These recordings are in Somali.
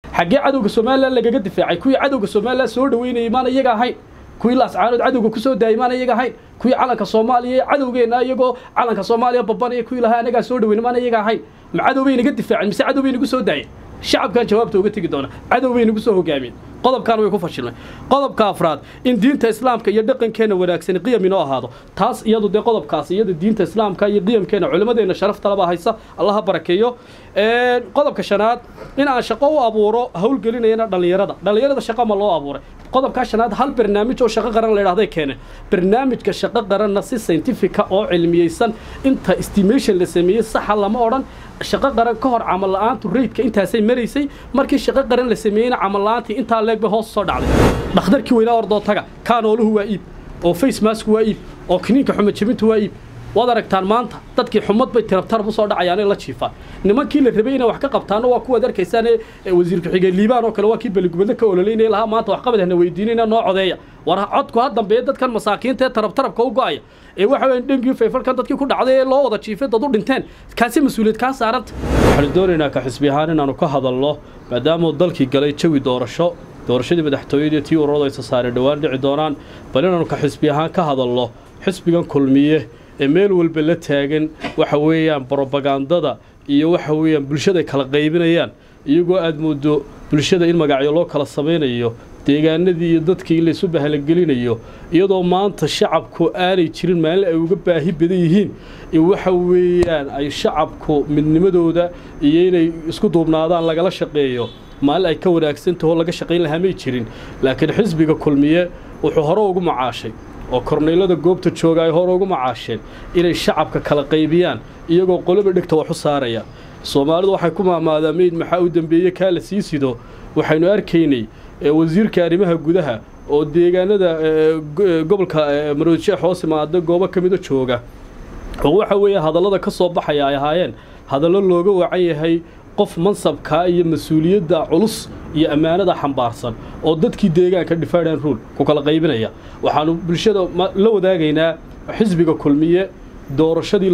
xagee cadowga Soomaaliland lagaga difaacay kuwii cadowga Soomaaliland soo dhaweynayay maana iyaga ahayn kuwii laascaanood cadowga ku soo daayay maana iyaga ahayn kuwii calanka Soomaaliya cadowgeena iyagoo calanka Soomaaliya babanaya kuwii lahaa anaga soo dhaweynay maana iyaga ahayn ma cadowbay inaga difaacay mise cadowbay inagu soo daayay shacabkan jawaabta uga tagi doona cadowbay inagu soo hogaamin qodobkan way ku fashilmay qodobka afraad in diinta islaamka iyo dhaqankeena wanaagsan qiyam inoo ahaado taas iyadu de qodobkaas iyada diinta islaamka iyo qiyamkeena culimadeena sharafta laba haysa Allah barakeeyo qodobka shanaad in aan shaqo u abuuro hawl gelinayna dhalinyarada shaqo ma loo abuuray qodobka shanaad hal barnaamij oo shaqo qaran leeyahay keenay barnaamijka shaqo qaranna si scientific oo cilmiyeysan inta estimation la sameeyay sax lama oran shaqo qaran ka hor amal la'aantu reedka intaasay mareysay markii shaqo qaran la sameeyay amal la'aantii inta leeg ba hoos soo dhacday dhakhtarkii weynaa ordoo taga kaanooluhu waa iib oo face mask waa iib oo kiniinka xumo jabintu waa iib wada aragtaan maanta dadkii xumad bay tirabtar u soo dhacayaan la jiifaan nimankii la rabay inay wax ka qabtaan waa kuwa darkaysaan wasiirka xigeen Liibaan oo kale waa kii baligubada ka ololeynay laha maanta wax qabadahna weydiinayna noo codeeya war codku had dambe dadkan masaakiinta ee tarabtarabka u go'ay waxa weyn dhangi feefalkan dadkii ku dhacday loo wada jiifay dad u dhinteen kaasi mas'uuliyad ka saaranta waxaan doonaynaa ka xisbi ahaan inaanu ka hadalno maadaama dalkii galay jawi doorashadii madaxtooyada tii ururada ay saaray dhawaan dhici doonaan bal inaanu ka xisbi ahaan ka hadalno xisbigan kulmiye meel walba la taagan waxa weeyaan propagandada iyo waxa weeyaan bulshada kala qaybinayaan iyagoo aad moodo bulshada in magacyo loo kala sameeyo deegaanadii iyo dadkii la isu bahalgelinayo iyadoo maanta shacabku aanay jirin meel ay uga baahi badan yihiin waxa weeyaan ay shacabku midnimadooda iyo inay isku duubnaadaan lagala shaqeeyo maal ay ka wanaagsan tahay laga shaqeyn lahaa ma jirin laakiin xisbiga kulmiye wuxuu hore ugu macaashay oo korneelada goobta jooga ay hore ugu macaasheen inay shacabka kala qaybiyaan iyagoo qoloba dhigta wax u saaraya Soomaalidu waxay ku maamaadeen maxaa u dambeeyay ka la sii sido waxaynu arkaynay wasiirka arrimaha gudaha oo deegaanada gobolka Maroodijeex hoos imaada goobo kamid ah jooga oo waxa weeye hadallada ka soo baxaya ay ahaayeen hadallo looga wacan yahay qof mansabka iyo mas'uuliyadda culus iyo amaanada xambaarsan oo dadkii deegaanka difaacaan rule ku kala qaybinaya waxaanu bulshada la wadaagaynaa xisbiga kulmiye doorashadii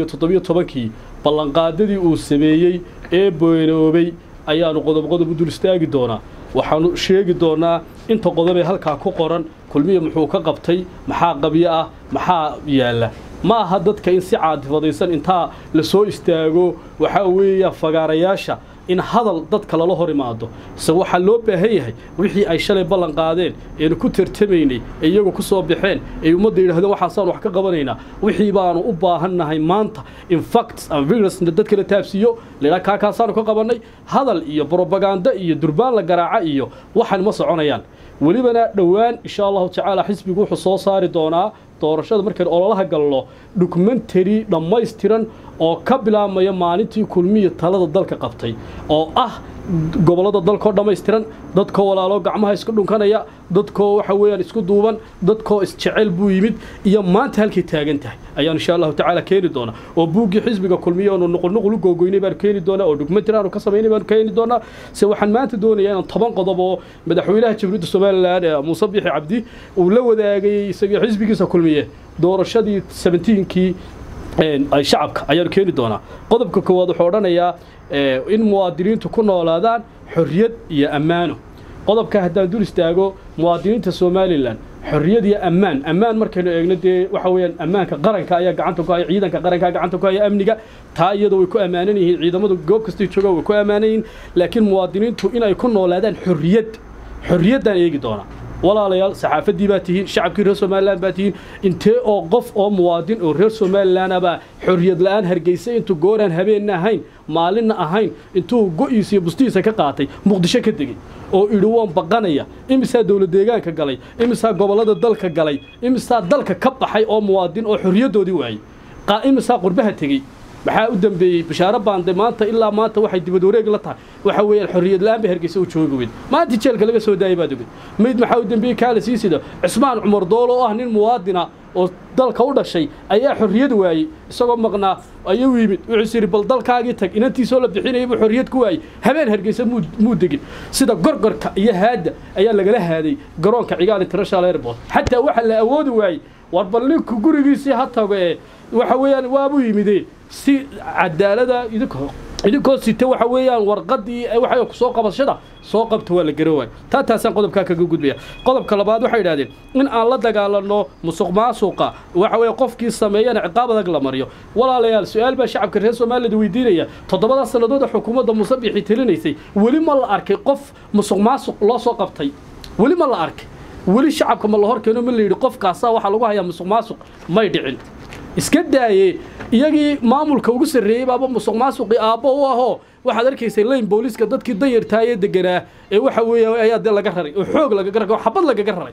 2017 ballanqaadadii uu sameeyay ee booynoobay ayaanu qodob u dul istaagi doonaa waxaanu sheegi doonaa inta qodob ee halka ku qoran kulmiye muxuu ka qabtay maxaa qabyo ah maxaa yaala ma aha dadka in si caadifadaysan inta la soo istaago waxa weeyaa fagaarayaasha in hadal dadka la hor imaado waxa loo baahan yahay wixii ay shalay ballan qaadeen ee ku tartamaynay iyagu ku soo baxeen ee ummadda yiraahdeen waxaan wax ka qabanaynaa wixii baanu u baahannahay maanta in facts and figures dadka la taabsiyo leeyahay kaasaan ka qabanay hadal iyo propaganda iyo durbaan la garaaca iyo waxan ma soconayaan walibana dhawaan insha Allah ta'ala xisbigu wuxuu soo saari doonaa doorashada markay ololaha galno documentary dhammaystiran oo ka bilaabmaya maalintii kulmiye talada dalka qabtay oo ah gobolada dalka dhammaystiran dadka walaalo gacmaha isku dhunkanaya dadka waxa weeyaan isku duuban dadka isjecel buu yimid iyo maanta halkii taagan tahay ayaan insha Allah ta'ala keeni doona oo buugi xisbiga kulmiye oo noqon gogoynay baan keeni doona oo documentary aanu ka sameeynay baan keeni doona si waxaan maanta doonayaa in 10 qodob oo madaxweynaha Jamhuuriyadda Soomaaliland Muuse Biixi Cabdi uu la wadaagay isaga xisbigiisa kulmiye doorashadii 17kii ay shacabka ayaan keeni doona qodobka koowaad wuxuu oranayaa in muwaadiniintu ku noolaadaan xorriyad iyo ammaano qodobka haddaan dul istaago muwaadiniinta Soomaaliland xorriyad iyo ammaan markaynu eegno waxa weeyaan ammaanka qaranka ayaa gacanta ku haya ciidanka qaranka gacanta ku haya amniga taa iyadoo way ku amaanan yihiin ciidamada goob kasta jooga way ku amaanan laakiin muwaadiniintu in ay ku noolaadaan xorriyaddan eegi doona walaalayaal saxaafadii baa tihiin shacabkii reer Soomaaliland baa tihiin intee oo qof oo muwaadin oo reer Soomaaliland aba xorriyad la'aan hargeysa intuu gooraan habeen ahayn maalin ahayn intuu go'is iyo bustiisa ka qaatay muqdisho ka degay oo idhoon baqanaya imisa dawlad deegaanka galay imisa gobolada dalka galay imisa dalka ka baxay oo muwaadin oo xorriyadoodii waayay imisa qurbaha tagay maxaa u dambeeyay bashaara baande maanta ilaa maanta waxay dibad wareeg la tahay waxa weeyaan xorriyad la'aan bay hargeysa u joogay maanta jeelka laga soo daayay baad ogay mid maxaa u dambeeyay kaala siisida Cismaan Cumar Doolo oo ah nin muwaadina oo dalka u dhashay ayaa xorriyad waayay isagoo maqnaa ayuu yimid wuxuu siri bal dalkaagii tag inantiisoo la bixinayay xorriyad ku waayay habeen hargeysa muu degin sida gorgorka iyo haada ayaa lagala haaday garoonka Cigaal International Airport hatta waxa la awoodi waayay war balinku gurigiisii ha tago waxa weeyaan waa buu yimideen si cadaalada idinku idinkoo sita waxa weeyaan warqadii waxa ku soo qabashada soo qabto waa la garooway taasaan qodobka kaga gudbaya qodobka labaad waxay yiraahdeen in aan la dagaalano musuqmaasuqa waxa weey qofkii sameeyana ciqaab adag la mariyo walaalayaal su'aal ba shacabka reer Soomaaliyeed weydiinaya 7 sanadood xukuumadda Musabixi tilinaysay wali ma la arkay qof musuqmaasuq loo soo qabtay wali ma la arkay wali shacabka ma la horkeeno ma la yiri qofkaas waxa lagu hayaa musuqmaasuq may dhicin iska daayay iyagii maamulka ugu sareeyay baaba musuqmaasuqi aabo u aho waxaad arkaysay leen booliska dadkii dayartaayay deganaa ee waxa weeye ayaa laga raray oo xoog laga raray xabad laga raray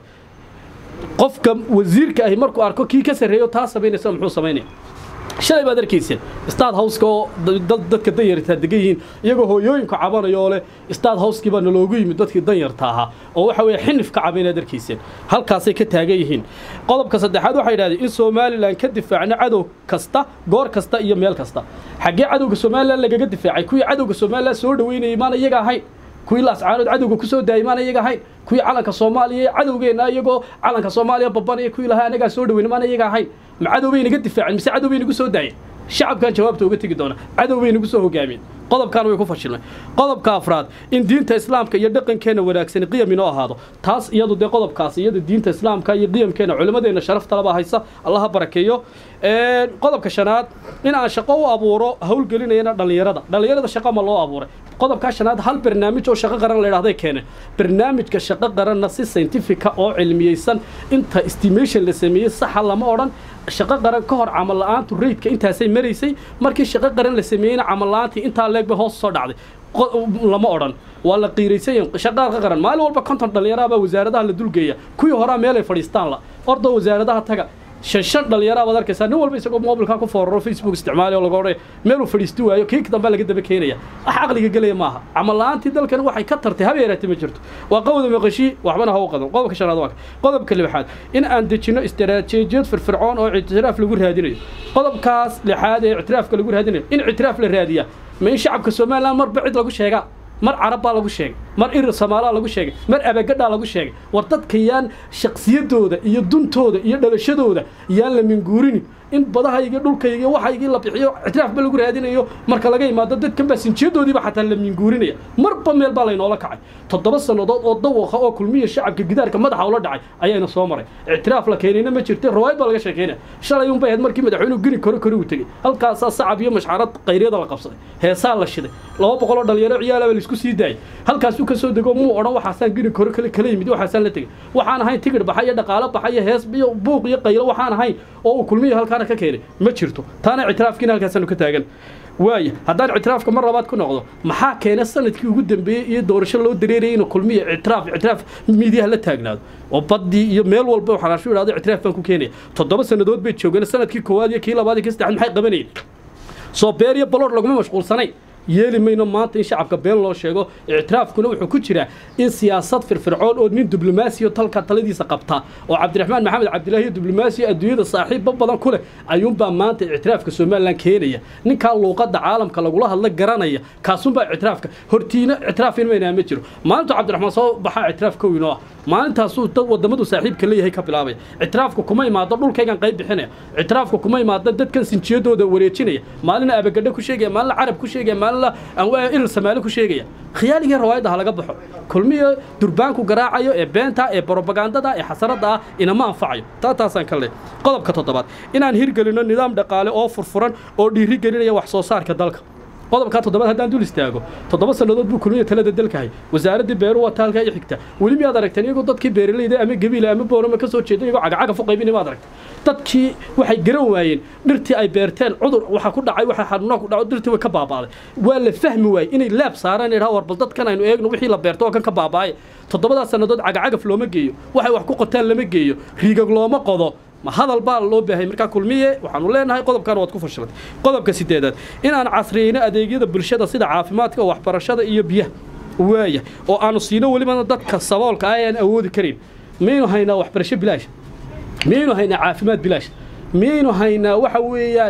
qofka wasiirka ay markuu arko kii ka sareeyo taas sameynaysa muxuu sameynay shalay baad arkaysay State House ko dadka danyarta degan yihiin iyagoo hooyooyinka cabanayo leh State House kiba loogu yimid dadkii danyarta ahaa oo waxa weeye xinif ka cabaynaad arkaysay halkaas ay ka taagan yihiin qodobka saddexaad waxa yiraahdeen in Soomaaliland ka difaacna cadow kasta goor kasta iyo meel kasta xagee cadowga Soomaaliland lagaga difaacay kuwii cadowga Soomaaliland soo dhaweynayay maana iyaga ahayn kuwii laas caanood cadowga ku soo daaymaan iyaga ahayn kuwii calanka Soomaaliya cadowgeena iyagoo calanka Soomaaliya babanay kuwii lahaa anaga soo dhaweyn maana iyaga ahayn ma cadowbayna ka difaacin mise cadowbayna ku soo daayay shacabkan jawaabta uga tagi doona cadowbayna ku soo hogaamin qodobkan way ku fashilmay qodobka afraad in diinta islaamka iyo dhaqankeena wanaagsan qiyam inoo ahaado taas iyadu de qodobkaas iyada diinta islaamka iyo qiyamkeena culimadeena sharafta laba haysa Allah barakeeyo qodobka shanaad in aan shaqo u abuuro hawl gelinayna dhalinyarada shaqo ma loo abuuray qodobka shanaad hal barnaamij oo shaqo qaran la yiraahdo keenay barnaamijka shaqo qaranna si scientific oo cilmiyeysan inta estimation la sameeyay sax lama oran shaqo qaran ka hor amal la'aantu rate-ka intaasay mareysay markii shaqo qaran la sameeyay amal la'aantii inta leeg ba hoos soo dhacday lama oran waa la qiireysay shaqo qaran maalin walba konton dhalinyarada wasaaradaha la dulgeeya kuwii hore meel ay fadhiistaan la ordo wasaaradaha taga shan dhalinyarada wad arkaysaa nin walba isagoo mobilka ku fooraro Facebook isticmaalayo laga oray meel uu fadhiisto waayo kiik dambe laga daba keenaya wax aqliga galay maaha amal la'aantii dalkan waxay ka tartay habeeraatay ma jirto waa qowda maqashi waxbana ha u qadan qodobka shanaad waa qodobka lixaad in aan dejino istiraatiijiyad firfircoon oo ictiraaf lagu raadinayo qodobkaas lixaad ee ictiraafka lagu raadinayo in ictiraaf la raadiya ma in shacabka Soomaaliland mar bacid lagu sheegaa mar Arab baa lagu sheegay mar Soomaaliya lagu sheegay mar abagadha lagu sheegay war dadka yaan shakhsiyadooda iyo duntooda iyo dhalashadooda yaan la minguurin in badahayga dhulkayga waxayga la bixiyo ictiraaf ba lagu raadinayo marka laga yimaado dadkan basinjiyadoodiiba xataa la minguurinaya marba meel baa la inoola kacay 7 sanadood oo dawaqa oo kulmiye shacabka gidaarka madaxa ula dhacay ayayna soo maray ictiraaf la keenayna ma jirtay rawaayad baa laga sheekeynaa shalay un bayd markii madaxweynuhu guri koro u tagay halkaas sacab iyo mashxarad qayriyada la qabsaday heesaa la shiday 200 oo dhalinyaro ciyaal la isku sii daayay halkaas uu ka soo dago muu oran waxaan guri koro kala yimid waxaan la tagay waxaan ahayn tigir baxay dhaqaale baxay hees iyo buuq iyo qaylo waxaan ahayn oo kulmiye halka ka keenay ma jirto taana ictiraafkiina halkaas aanu ka taagan waaya haddaan ictiraafka mar labaad ku noqdo maxaa keenay sanadkii ugu dambeeyay iyo doorasho loo dareeray in kulmiye ictiraaf miidiyaha la taagnaado oo badii iyo meel walba waxa la yiraahdo ictiraaf baan ku keenay 7 sanadood bay joogeen sanadkii koowaad iyo kii labaad iyo kii saddexaad maxay qabanayeen soo beeriyo baloor laguma mashquulsanay yeeli mayno maanta in shacabka been loo sheego ictiraafkuna wuxuu ku jiraa in siyaasad firfircoon oo nin diblomaasiyo talka taladiisa qabta oo Cabdiraxmaan Maxamed Cabdilaahi diblomaasiyo adduunyada saaxiib badan ku leh ayuun baa maanta ictiraafka Soomaaliland keenaya ninka luuqada caalamka lagula hadla garanaya kaasun baa ictiraafka hortiina ictiraafin ma ma jiro maanta Cabdiraxmaan soo baxa ictiraafka weynoo maalintaas uu dad wadamadu saaxiibka leeyahay ka bilaabay ictiraafku kuma imaado dhulkaygan qayb bixinaya ictiraafku kuma imaado dadkan sinjiyadooda wareejinaya maalin abagadha ku sheegay maalin carab ku sheegay maalin أن Soomaali ku sheegaya khiyaaliga rawaayadaha laga baxo kulmiye durbaanku garaacayo ee beenta ee propagandada ee xasarada ina ma anfacayo taasaan kale qodobka toddobaad inaan hirgelino nidaam dhaqaale oo furfuran oo dhiiri gelinaya wax soo saarka dalka qodobka toddobaad haddaan dul istaago 7 sanadood buu kulmiye talada dalka hay wasaaradda beeruhu waa taalka ay xigta wali miyaad aragteen iyagoo dadkii beeraleyda ama gabiila ama boorama ka soo jeeday iyagoo cagacaga fuqaybin ma aragteen dadkii waxay garan waayeen dhirtii ay beerteen cudur waxa ku dhacay waxa xanuun ku dhaco dhirtii way ka baabaaday waa la fahmi waayay inay laab saaraan ee war bal dadkan aynu eegno wixii la beerto kan ka baabaaday 7 sanadood cagacaga looma geeyo waxay wax ku qotaan lama geeyo riigag looma qodo ma hadal baa loo baahay marka kulmiye waxaanu leenahay qodobkan waad ku fashilay qodobka 8aad in aan casriyeyno adeegyada bulshada sida caafimaadka waxbarashada iyo biyaha waaya oo aanu siino waliba dadka saboolka ah aan awoodi karin meenu haynaa waxbarasho bilaash meenu haynaa caafimaad bilaash meenu haynaa waxa weeyaan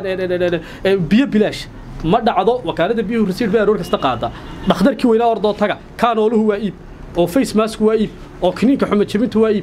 biyo bilaash ma dhacdo wakaalada biyuhu rasiid baa aroor kasta qaada dhakhtarkii weynaa ordoo taga kaanooluhu waa iib oo face mask waa iib oo kiniinka xumo jabintu waa iib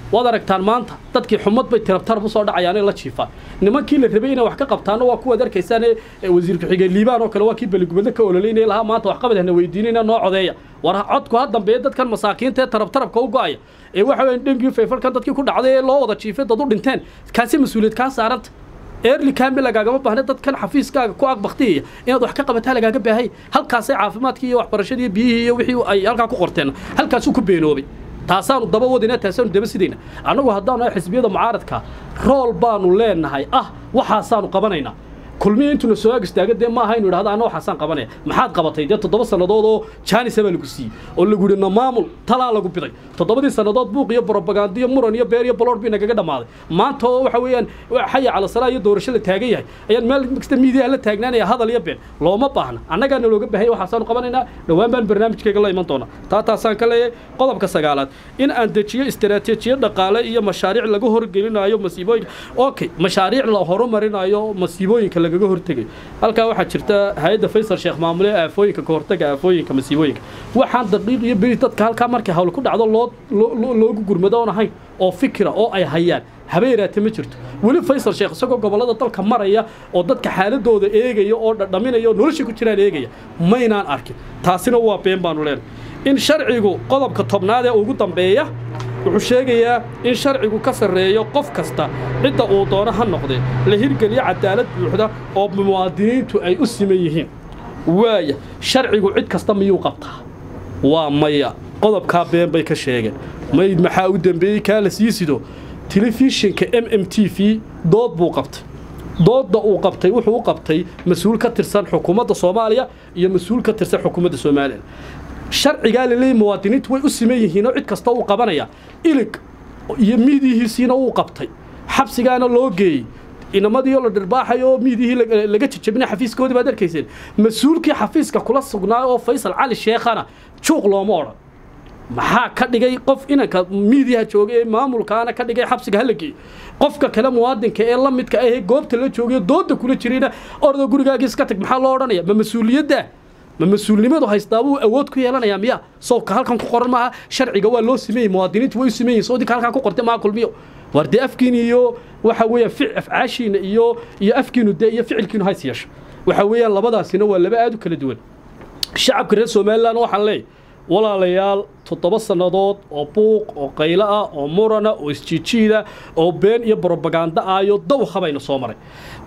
waad aragtaan maanta dadkii xumad bay tirabtarab u soo dhacayaan la jiifaan nimankii la rabay inay wax ka qabtaan waa kuwa darkaysaan wasiirka xigeen liibaan oo kale waa kii baligubada ka ololeynay laha maanta wax qabadana weydiinayna noo codeeya war codku ha dambeeyo dadkan masaakiinta tarabtarabka u go'aya waxa weyn dhangi feefalkan dadkii ku dhacday loo wada jiifay dad u dhinteen kaasi mas'uuliyad ka saaranta early campbell lagama baahna dadkan xafiiskaaga ku aqbaqtiya inaad wax ka qabataa lagaaga baahay halkaas ay caafimaadkii iyo waxbarashadii biyihii iyo wixii ay halka ku qorteen halkaas uu ku beenoobay taasaanu daba wadina taasaanu daba sidayna anagu haddaanu xisbiyada mucaaradka rool baanu leenahay waxaasaanu qabanaynaa kulmiye intuu soo agstaaga ma aha inuu yiraahdo ana waxaan qabanay maxaad qabatay 7 sanadood oo Jaanisaba lagu siiyay oo lagu yiri maamul talaa lagu biday 7 sanadood buuq iyo propaganda iyo muran iyo beer iyo baloor bina kaga dhamaaday maanta waxa weeyaan xaya cala salaa iyo doorasho la taagan yahay ayaan meel mixta media la taagnaanaya hadal iyo been looma baahna annagana looga baahay waxaan qabanayna dhawaan baan barnaamijkayga la iman doona taasaan ka leeyahay qodobka 9aad in aan dejiyo istiraatiijiyad dhaqaale iyo mashaariic lagu horgelinayo masiibooyin okay mashaariic la horumarinayo masiibooyinka laga hortagay halka waxa jirta hay'adda Faysal Sheekh maamule aafooyinka ka hortaga aafooyinka masiibooyinka waxaan daqiiq iyo bari dadka halka markay hawl ku dhacdo loogu gurmado ahayn oo fikra oo ay hayaan habeeraate ma jirto wali Faysal Sheekh isagoo gobolada dalka maraya oo dadka xaaladooda eegaya oo dhadhaminayo nolosha ku jiraan eegaya maynaan arkin taasina waa been baanu leenahay in sharcigu qodobka 10aad ee ugu dambeeya wuxuu sheegayaa in sharcigu ka sareeyo qof kasta cidda uu doono ha noqday la hirgeliyo cadaalad buuxda oo muwaadiniintu ay u siman yihiin waaya sharcigu cid kasta miyuu qabtaa waa maya qodobka been bay ka sheegeen mayd maxaa u dambeeyay ka la siisido telefishinka MMTV dood buu qabtay doodda uu qabtay wuxuu u qabtay mas'uul ka tirsan xukuumadda Soomaaliya iyo mas'uul ka tirsan xukuumadda Soomaaliya sharciga leeyahay muwaadiniintu way u siman yihiin oo cid kasta uu qabanaya ilig iyo miidihiisina uu qabtay xabsigaana loo geeyay inamadii la dhirbaaxayo miidihii laga jajabina xafiiskoodii baad arkayseen mas'uulkii xafiiska kula sugnaa oo Faysal Cali Sheekhana juuq looma oran maxaa ka dhigay qof inanka miidiyaha joogay maamulkaana ka dhigay xabsiga halagii qofka kale muwaadinka ee la midka ah goobta la joogay dooda kula jirayna ordo gurigaaga iska tag maxaa loo oranaya ma mas'uuliyadda ma mas'uulnimadu haystaa uu awood ku yeelanaya miya soo ka halkan ku qoran ma sharciga waa loo sameeyay muwaadiniintu way sameeyeen soo dika halkan ku qortay ma kulmiyo wardi afkiin iyo waxa weeye afcaashiina iyo afkiinu iyo ficilkiinu hays yeesho waxa weeye labadaasina waa laba aad u kala duwan shacabka reer Soomaaliland waxaan leeyahay walaalayaal 7 sanadood oo buuq oo qayla ah oo murana oo isjijiida oo been iyo propaganda ayo daw khabayna soo maray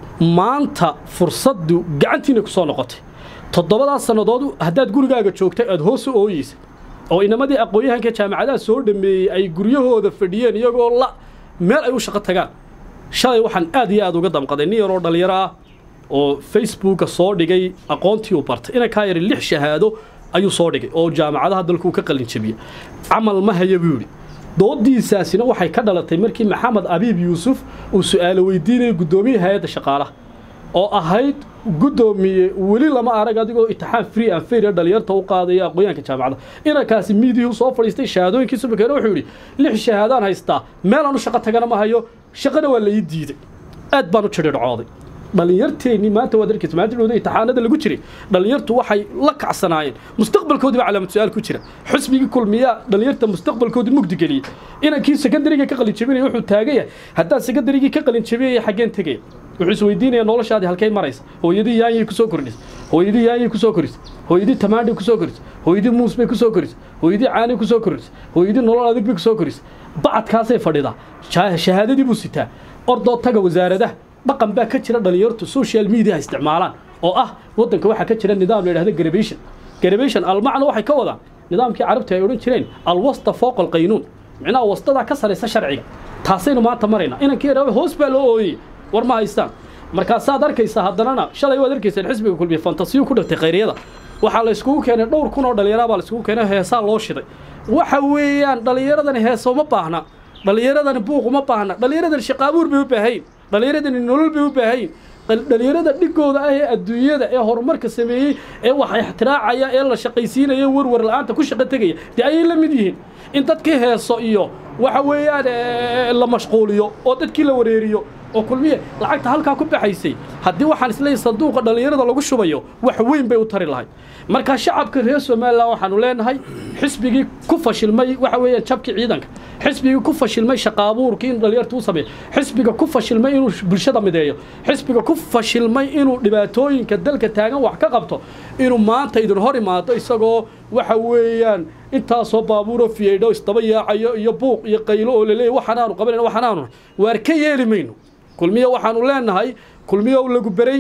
maanta fursadu gacantiina ku soo noqotay 7 sanadood haddaad gurigaaga joogtay aad hoos u ooyeysa oo inamadii aqoonyahanka jaamacadaha soo dhameeyay ay guryahooda fadhiyeen iyagoo la meel ay u shaqo tagaan shalay waxaan aad iyo aad uga damqaday nin yar oo dhalinyaro ah oo Facebook soo dhigay aqoontii uu bartay ina ka yar 6 shahaado ayuu soo dhigay oo jaamacadaha dalku ka qalin jabiyay amal ma hayabuuri doodiisaasina waxay ka dhalatay markii Maxamed Abiib Yuusuf uu su'aalo weydiinay gudoomiyaha hay'adda shaqaalaha oo ahayd gudoomiye wali lama arag adigoo imtixaan free and fair dhalinyarta u qaadaya aqoonyahanka jaamacada inankaasi miidiyuu soo fadhiistay shahaadooyinkiisa bakeena wuxuu yiri 6 shahaadaan haystaa meel aanu shaqo tagana ma hayo shaqada waa la ii diiday aad baan u jirdhacooday dhalinyarteeni maanta wada arkaysa maanta dhawada imtixaanada lagu jiray dhalinyartu waxay la kacsanaayeen mustaqbalkooda ba calaamad su'aal ku jira xisbiga kulmiya dhalinyarta mustaqbalkooda mugdi galiyay inankii secondary-ga ka qalin jabinay wuxuu taagay haddii secondary-ga ka qalin jabiyay xageen tagay wuxuu isweydiinaya noloshaadii halkay maraysa hooyadii yaanyay ku soo kordhis hooyadii yaanyay ku soo kordhis hooyadii tamaandhi ku soo kordhis hooyadii muus bay ku soo kordhis hooyadii caani ku soo kordhis hooyadii nolol adag bay ku soo kordhis bacadkaasay fadhidaa shahaadadii buu sitaa ordoo taga wasaaradaha dhaqan baa ka jira dhalinyartu social media isticmaalaan oo wadanka waxa ka jira nidaam la yiraahdo garbation almacna waxay ka wadaan nidaamkii carabta ay oran jireen alwasta fawq alqaynuun macnaha wastada ka sareysa sharciga taasaynu maanta marayna inankii yaraaba hoos baa loo ooyay war ma haystaan markaas aad arkaysa haddana shalay waad arkaysan xisbiga kulmiye fantasiyo ku dhigtay qayriyada waxa la isku keenay dhowr kun oo dhalinyaro baa la isku keenay heesaa loo shiday waxa weeyaan dhalinyaradan heeso ma baahna dhalinyaradan buuq ma baahna dhalinyaradan shaqaabuur bay u baahayn dhalinyaradan nolol bay u baahayn dhalinyarada dhigooda ah ee adduunyada ee horumarka sameeyay ee wax ixtiraacaya ee la shaqaysiinayo warwar la'aanta ku shaqo tagaya ay la mid yihiin in dadkii heeso iyo waxa weeyaan la mashquuliyo oo dadkii la wareeriyo oo kulmiye lacagta halkaa ku baxaysay haddii waxaan isleeyahay sanduuqa dhalinyarada lagu shubayo wax weyn bay u tari lahayd marka shacabka reer Soomaaliland waxaanu leenahay xisbigii ku fashilmay waxa weeyaan jabkii ciidanka xisbigii ku fashilmay shaqaabuurkii in dhalinyartu u sameeyo xisbiga ku fashilmay inuu bulshada mideeyo xisbiga ku fashilmay inuu dhibaatooyinka dalka taagan wax ka qabto inuu maanta idin hor imaado isagoo waxa weeyaan intaasoo baabuuro fiyeedho isdaba yaacayo iyo buuq iyo qaylo oo laleeyahay waxaanaanu qabanayna waxaanaanu waar ka yeeli mayno kulmiye waxaanu leenahay kulmiye oo lagu baray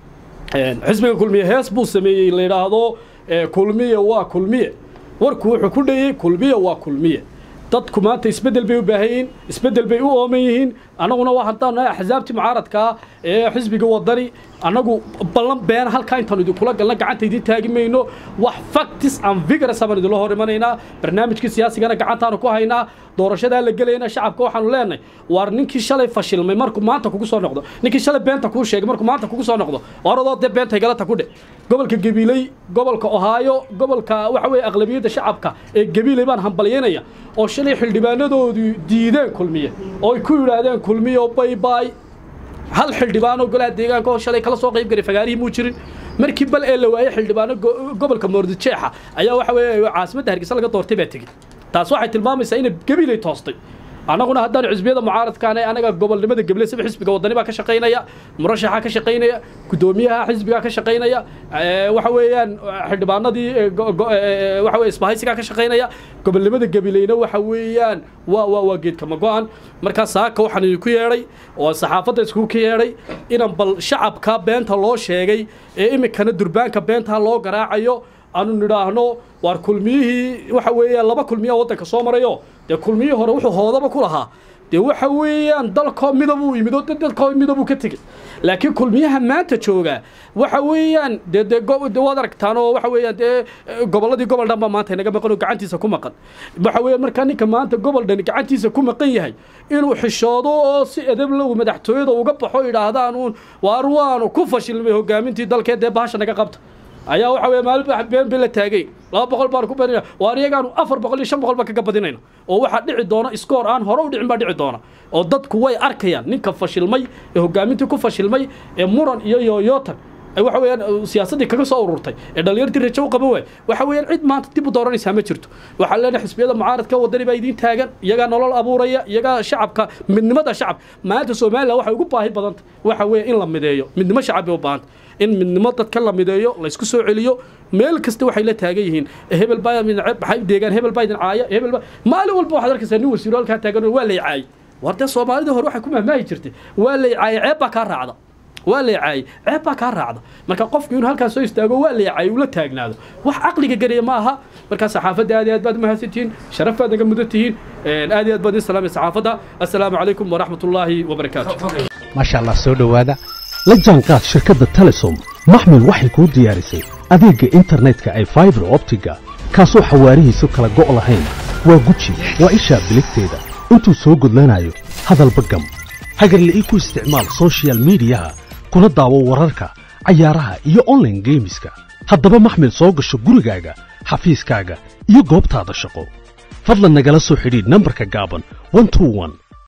xisbiga kulmiye hees buu sameeyay la yiraahdo kulmiye waa kulmiye warku wuxuu ku dhayay kulmiye waa kulmiye dadku maanta isbedel bay u baahayn isbedel bay u ooman yihiin anaguna waxaan nahay axsaabti mucaaradka ee xisbiga wadani anagu ballan been halka intaan idin kula galna gacanta idin taagi mayno wax facts and figures aan idin hor imanayna barnaamijka siyaasigana gacantaanu ku haynaa doorashada la galayna shacabka waxaanu leenahay war ninkii shalay fashilmay markuu maanta kugu soo noqdo ninkii shalay beenta ku sheegay markuu maanta kugu soo noqdo waradoo de beenta galata ku dhig gobolka Gabiley gobolka Ohio gobolka waxa weey aqlabiyada shacabka ee Gabiley baan hambalyeynaya oo shalay xildhibaanadoodu diideen kulmiye oo ay ku yiraahdeen kulmiye oo bye hal xildhibaan oo golaha deegaanka oo shalay kala soo qayb galay fagaarihii muu jirin markii bal ee la waayay xildhibaano gobolka Moordijeexa ayaa waxa weey caasimadda Hargeysa laga doortay baa tagay taas waxay tilmaamaysaa in Gabiley toostay anaguna haddaan xisbiyada mucaaradkaana anaga gobolnimada Gabiley sida xisbiga wadani baa ka shaqeynaya murashaxa ka shaqeynaya gudoomiyaha xisbiga ka shaqeynaya waxa weeyaan xildhibaanadii waxa weey isbahaysiga ka shaqeynaya gobolnimada Gabileyna waxa weeyaan waa geedka ma go'an marka saaka waxaan idinku yeeray oo saxaafadda isku ka yeeray inaan bal shacabka beenta loo sheegay ee imikana durbaanka beenta loo garaacayo aanu nidhaahno war kulmiyihii waxa weeyaan laba kulmiye wadanka soo marayo de kulmiyihii hore wuxuu hoodaba ku lahaa de waxa weeyaan dalka midab uu yimid oo dalka midab uu ka tagay laakiin kulmiyaha maanta jooga waxa weeyaan de wad aragtaan oo waxa weeyaan de goboladii gobol dhanba maanta inaga maqan oo gacantiisa ku maqan waxa weeyaan marka ninka maanta gobol dhan gacantiisa ku maqan yahay inuu xishoodo oo si edeb leh madaxtooyada uga baxo yiraahdaan waanu ku fashilmay hogaamintii dalkeed ee baasha naga qabta ayaa waxa weey maalba been bila taagay 200 baan ku badinaa waariyagaan 400 iyo 500 ba kaga badinayna oo waxa dhici doona score aan hore u dhicin ba dhici doona oo dadku way arkayaan ninka fashilmay ee hogaamintii ku fashilmay ee muran iyo yooyotan ay waxa weeyaan siyaasadii kaga soo ururtay ee dhalinyartii rajo u qabo waxa weeyaan cid maanta dib u dooranaysa ma jirto waxa leeyahay xisbiyada mucaaradka wadani baa idin taagan iyaga nolol abuuraya iyaga shacabka midnimada shacab maanta Soomaaliland waxa ugu baahi badan waxa weeyaan in la mideeyo midnimo shacab u baahan in midnimo dadka la mideeyo la isku soo celiyo meel kasta waxay la taagan yihiin hebel baa min baxay deegan hebel baa idin caaya hebel maalin walba waxa arkaysaa nin wasiiro halka taagan waa la caay warta Soomaalida hore waxa ku mahmaayi jirtay waa la caay ceeb baa ka raacda waa la caay ceeb baa ka raacda marka qofku inuu halkaas soo istaago waa la caay uu la taagnaado wax aqliga gariya ma aha marka saxaafada aad baad mahadsantiin sharaf baad naga mudatiin aad baad salaam saxaafada assalaamu calaykum wa rahmatullaahi wa barakaatuh ma sha Allah soo dhawaada la jaanqaad shirkadda Telesom maxmil waxay ku diyaarisay adeegga internetka ay fiber optiga kaasoo xawaarihiisu kala go' lahayn waa guji waa isha biligteeda intuu soo gudlanayo hadalba gam hagarle ku isticmaal social media kuna daawo wararka cayaaraha iyo online gameska haddaba maxmil soo gasho gurigaaga xafiiskaaga iyo goobtaada shaqo fadlan nagala soo xidhiidh nambarka gaaban 121